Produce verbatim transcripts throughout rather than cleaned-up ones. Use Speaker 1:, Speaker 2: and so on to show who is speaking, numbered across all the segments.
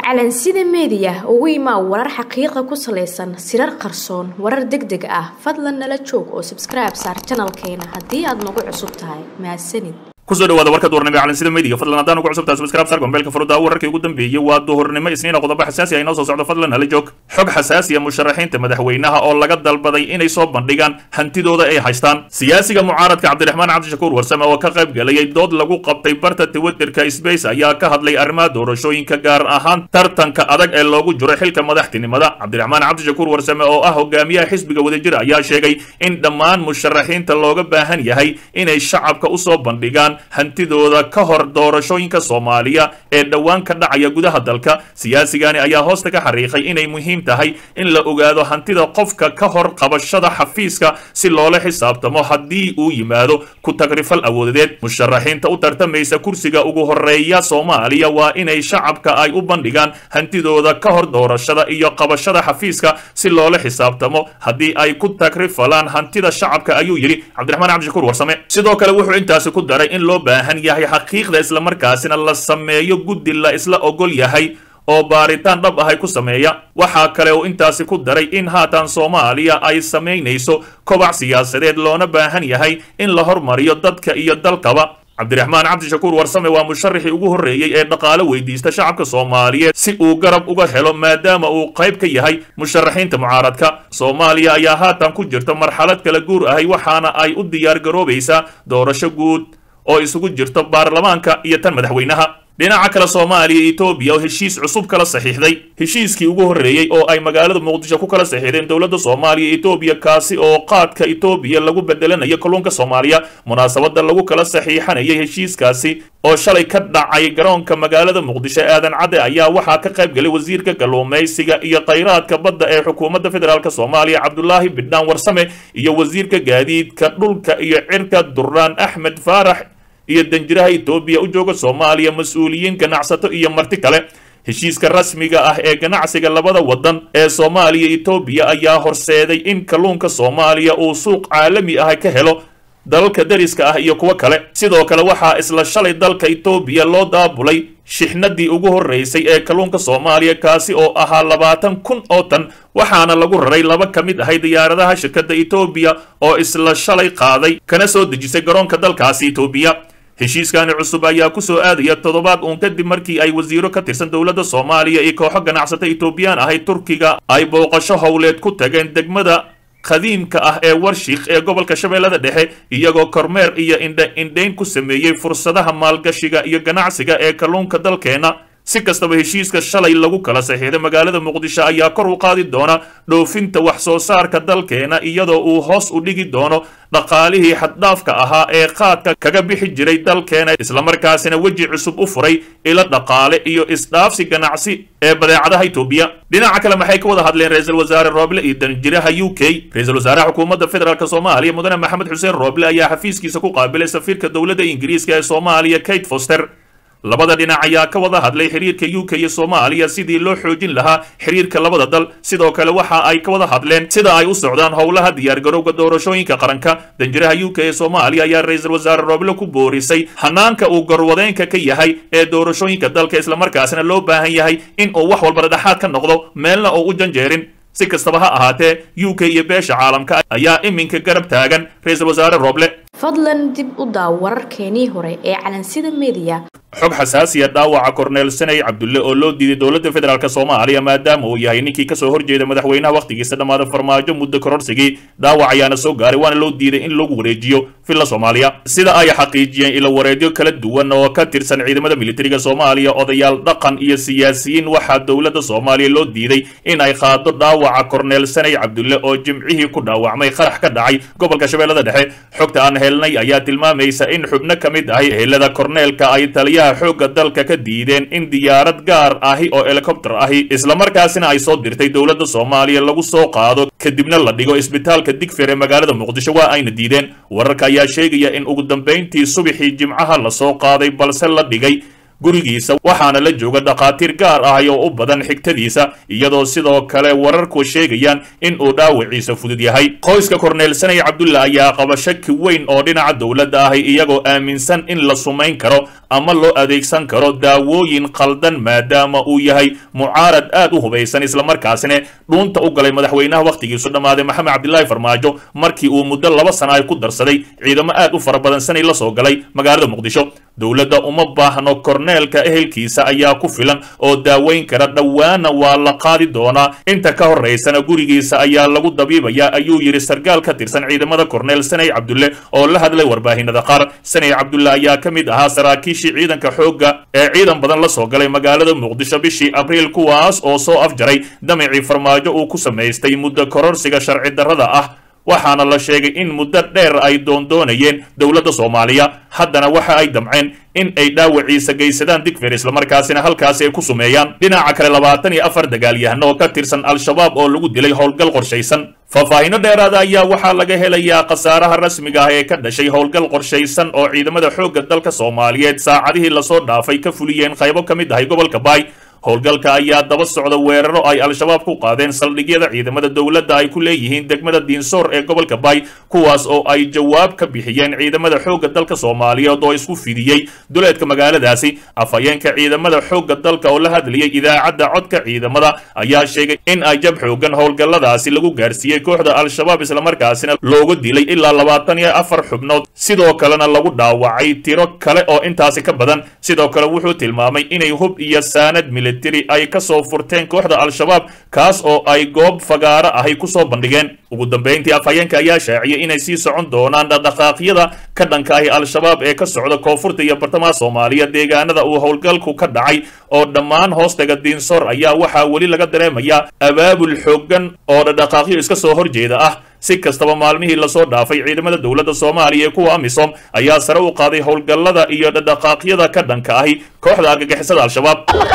Speaker 1: calansida media ugu imaa warar xaqiiqo ku saleysan sirar qarsoon warar degdeg ah fadlan nala joog oo subscribe saar channelkeena haddii aad nagu cusub tahay mahadsanid
Speaker 2: kusoo dhawaada warka duhurnimo ee calansida media fadlan haddaan ugu cusub tahay subscribe saar gombeelka furuda wararkii ugu dambeeyay waa duhurnimo isniin qodobo xasaasi ah inoo soo socdo fadlan hala joog xog xasaasi ah musharaxiinta madaxweynaha oo laga dalbaday inay soo bandhigaan hantidooda ay haystaan siyaasiga mucaaradka cabdiraxmaan cabdishakuur warsame oo ka qayb galay dood lagu qabtay barta twitterka space ayaa ka hadlay arrimaha doorashooyinka gaar ahaan tartanka adag ee loogu jiro xilka madaxtinimada cabdiraxmaan cabdishakuur warsame oo ah hogaamiyaha xisbiga wadajir ayaa sheegay in dhammaan musharaxiinta looga baahan yahay inay shacabka u soo bandhigaan hantidooda ka hor doorashooyinka Soomaaliya ee dhawaan ka dhacaya gudaha dalka siyaasigani ayaa hoosta ka xariiqay inay muhiim tahay in la ogaado hantida qofka ka hor qabashada xafiiska si loola xisaabtamo haddii uu yimaado ku tagrifal awoodeed musharaxiinta u tartamaysa kursiga ugu horeeya Soomaaliya waa inay shacabka ay u bandhigaan hantidooda ka hor doorashada iyo qabashada xafiiska si loola xisaabtamo haddii ay ku tagrifalaan hantida shacabka ayuu yiri Cabdiraxmaan Cabdishakuur Warsame sidoo kale wuxuu intaas ku daray in loo baahan yahay xaqiiqda isla markaasina la sameeyo guddi la isla ogol yahay oo baaritaan dhab ah ay ku sameeya waxa kale oo intaasi ku daray in haatan Soomaaliya ay sameynayso kobac siyaasadeed loona baahan yahay in la hormariyo dadka iyo dalkaba cabdiraxmaan cabdishakuur warsame waa musharaxii ugu horeeyay ee dhaqaale weydiista shacabka Soomaaliyeed si uu garab uga helo maadaama uu qayb ka yahay musharaxiinta mucaaradka Soomaaliya ayaa haatan ku jirta marxalad kala guur ah waxaana ay u diyaar garoobaysaa doorasho guud oo isugu jirto baarlamaanka iyo tan madaxweynaha dhinaca kale Soomaaliya iyo Itoobiya oo heshiis cusub kala saxiixday heshiiskii ugu horeeyay oo ay magaalada Muqdisho ku kala saxiixdeen dawladda Soomaaliya iyo Itoobiya kaasi oo qaadka Itoobiya lagu bedelanayo kalluunka Soomaaliya munaasabada lagu kala saxiixanayay heshiiskaasi oo shalay ka dhacay garoonka magaalada Muqdisho aadan cade ayaa waxa ka qayb galay wasiirka kalluumaysiga iyo kheyraadka badda ee xukuumadda federaalka Soomaaliya Cabdullaahi Bidhaan Warsame iyo wasiirka gaadiidka dhulka iyo cirka Durraan Axmed Faarax iyo danjiraha Itoobiya u jooga Soomaaliya mas'uuliyiin ganacsato iyo marti kale heshiiska rasmiga ah ee ganacsiga labada wadan ee Soomaaliya iyo Itoobiya ayaa horseeday in kalluunka Soomaaliya uu suuq caalami ah ka helo dalka dariska ah iyo kuwa kale sidoo kale waxa isla shalay dalka Itoobiya loo daabulay shixnadii ugu horeysay ee kalluunka Soomaaliya kaasi oo ahaa labaatan kun oo tan waxaana lagu raray laba kamid ah diyaaradaha shirkadda Itoobiya oo isla shalay qaaday kana soo dejisay garoonka dalkaasi Itoobiya heshiiskani cusub ayaa ku soo aadaya toddobaad uun kadib markii ay wasiiro ka tirsan dawladda Soomaaliya iyo kooxo ganacsato Itoobiyaan ah Turkiga ay booqasho howleed ku tageen degmada qadiimka ah ee Warshiq ee gobolka Shabeellada Dhexe iyagoo kormeer iyo indhayn ku sameeyay fursadaha maalgashiga iyo ganacsiga ee kalluunka dalkeena si kastaba heshiiska shalay lagu kala saxiixday magaalada Muqdisho ayaa kor u qaadi doona dhoofinta wax soo saarka dalkeena iyadoo uu hoos u dhigi doono dhaqaalihii xad dhaafka ahaa ee qaadka kaga bixi jiray dalkeena isla markaasina waji cusub u furay ila dhaqaale iyo isdhaafsi ganacsi ee badeecadaha Itoobiya dhinaca kale maxay ka wada hadleen ra'iisul wasaare Roble iyo danjiraha U K ra'iisul wasaaraha xukuumadda federaalka Soomaaliya mudane Maxamed Xuseen Roble ayaa xafiiskiisa ku qaabilay safiirka dawladda Ingiriiska ee Soomaaliya Kate Foster labada dhinac ayaa ka wada hadlay xiriirka U K iyo Soomaaliya sidii loo xoojin lahaa xiriirka labada dal sidoo kale waxa ay ka wada hadleen sida ay u socdaan howlaha diyaar garowga doorashooyinka qaranka danjiraha U K ee Soomaaliya ayaa ra'iisul wasaare Roble ku boorisay hanaanka uu garwadeenka ka yahay ee doorashooyinka dalka isla markaasna loo baahan yahay in uu wax walba dhexaad ka noqdo meelna oo u janjeerin si kastaba ha ahaatee U K iyo beesha caalamka ayaa iminka garab taagan ra'iisul wasaare Roble
Speaker 1: fadlan dib u daaw wararkeenii hore ee calansida media
Speaker 2: xog xasaasi ah dhaawaca Cornel Sanay Cabdulle oo loo diiday dawladda federaalka Soomaaliya maadaama uu yahay ninkii ka soo horjeeda madaxweynaha waqtigiisa dhamaada farmaajo muddo kororsigii dhaawac ayaana soo gaaray waana loo diiday in lagu wareejiyo filla Soomaaliya sida ay xaqiijiyeen ilo wareedyo kala duwan oo ka tirsan ciidamada militariga Soomaaliya odayaal dhaqan iyo siyaasiyiin waxa dawladda Soomaaliya loo diiday in ay qaado dhaawaca Cornel Sanay Cabdulle oo jimcihii ku dhaawacmay qarax ka dhacay gobolka Shabeellada Dhexe xogta aan helnay ayaa tilmaamaysa in xubno kamid ah ehelada Cornelka ay taliya xooga dalka ka diideen in diyaarad gaar ahi oo helicopter ahi isla markaasina ay soo dirtay dawladda Soomaaliya lagu soo qaado kadibna la dhigo isbitaalka Digfeer ee magaalada Muqdisho waa ayna diideen wararka ayaa sheegaya in ugu dambeyntii subaxii jimcaha la soo qaaday balse la dhigay gurigiisa waxaana la jooga dhaqaatiir gaar ah oo u badan xigtadiisa iyadoo sidoo kale wararku sheegayaan in uu dhaawiciisa fudud yahay qoyska korneel sanay cabdulle ayaa qaba shaki weyn oo dhinaca dowladda ah iyagoo aaminsan in la sumayn karo ama loo adeegsan karo daawooyin qaldan maadaama uu yahay mucaarad aad u hubaysan islamarkaasina dhuunta u galay madaxweynaha wakhtigiisu dhammaaday maxamed cabdilaahi farmaajo markii uu muddo laba sana ay ku darsaday ciidamo aad u fara badan sanay la soo galay magaalada muqdisho dowladda uma baahno korneelka ehelkiisa ayaa ku filan oo daaweyn kara dhowaana waa la qaadi doonaa inta ka horeysana gurigiisa ayaa lagu dabiibayaa ayuu yidhi sargaal ka tirsan ciidamada korneel sanay cabdulle oo la hadlay warbaahinada qaar sanay cabdulle ayaa ka mid ahaa saraakiishii ciidanka xoogga ee ciidan badan la soo galay magaalada muqdisho bishii abriil kuwaas oo soo afjaray damicii farmaajo uu ku samaystay muddo kororsiga sharci darrada ah waxaana la sheegay in muddo dheer ay doondoonayeen dowladda soomaaliya haddana waxa ay damceen in ay dhaawaciisa geysadaan digfeer islamarkaasina halkaasi ay ku sumeeyaan dhinaca kale labaatan iyo afar dagaalyahano oo ka tirsan al-shabaab oo lagu dilay howlgal qorshaysan faahfaahinno dheeraada ayaa waxaa laga helayaa khasaaraha rasmiga ah ee ka dhashay howlgal qorshaysan oo ciidamada xoogga dalka soomaaliyeed saacadihii lasoo dhaafay ka fuliyeen qaybo ka mid ahay gobolka baay howlgalka ayaa daba socda weeraro ay al-shabaab ku qaadeen saldhigyada ciidamada dowladda ay ku leeyihiin degmada diinsoor ee gobolka baay kuwaas oo ay jawaab ka bixiyeen ciidamada xoogga dalka soomaaliyeed oo isku fidiyey duleedka magaaladaasi afhayeenka ciidamada xoogga dalka oo la hadlayay idaacadda codka ciidamada ayaa sheegay in ay jab xoogan howlgalladaasi lagu gaarsiiyey kooxda al-shabaab islamarkaasina looga dilay ilaa labaatan iyo afar xubnood sidoo kalena lagu dhaawacay tiro kale oo intaasi ka badan sidoo kale wuxuu tilmaamay inay hub iyo saanad militari ay ka soo furteen kooxda al-shabaab kaas oo ay goob fagaaro ahay ku soo bandhigeen ugu dambeyntii afhayeenka ayaa shaaciyay inay sii socon doonaan dhaqdhaqaaqyada ka dhanka ahi al-shabaab ee ka socda koonfurta iyo bartamaha soomaaliya deegaanada uu howlgalku ka dhacay oo dhammaan hoostaga diinsoor ayaa waxaa weli laga dareemayaa abaabul xoogan oo dhaqdhaqaaqyo iska soo horjeeda ah si kastaba maalmihii lasoo dhaafay ciidamada dowladda soomaaliya ee kuwa amisom ayaa sare u qaaday howlgallada iyo dhaqdhaqaaqyada ka dhanka ahi kooxda argagixisada al-shabaab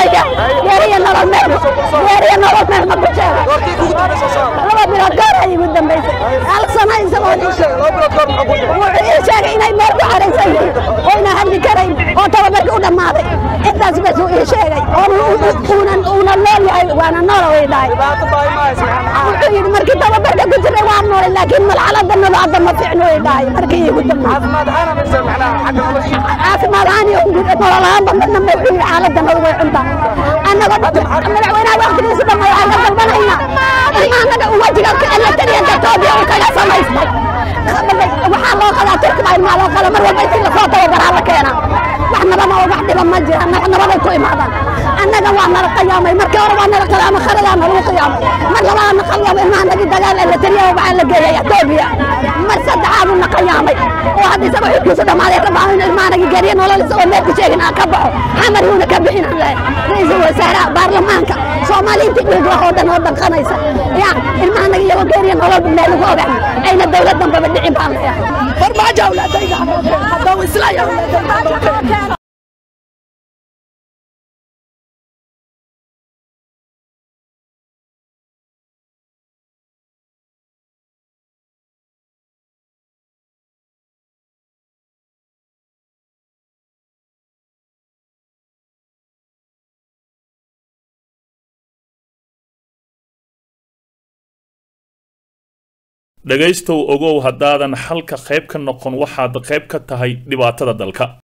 Speaker 3: لكن ملعلة النبض عبد ما في عنوي داي مركي قدام عاصمة أنا من سمعنا عاصمة أنا يقول والله أنا بدنا نبي حالة النبض عندها أنا قد أنا وين وقت نسبة ما يعرف البنية أنا وجهك أنا تري أنت توبي وكذا سما يسمع وحال الله قال تركب على المال قال مرة بيت الخاطر وبرا لك أنا نحن بما وقعد بما جرى نحن بما كوي معنا أنا جوانا القيامة مركي وروانا القيامة خلنا القيامة مرة ما نخلوا ما نجد دلال إلا تري وبعد لقيه توبيا ما صدعوا من قيامي واحد يسمع يقول صدق ما عليك طبعا ما نجي قرينا ولا لسه ما كشيء نكبحه حمر هو نكبحين الله رئيس الوزراء برلمانك سومالي تقول وحودا وحودا خنيسة يا ما نجي قرينا ولا بنال فوقه أين الدولة دم بدعي بالله فرما جولة تيجا هذا وسلايا
Speaker 2: dhagaystow ogow haddaadan halka qayb ka noqon waxaad qayb ka tahay dhibaatada dalka